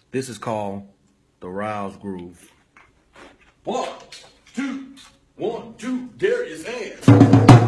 This is called the Riles groove. 1, 2, 1, 2, Darius hands.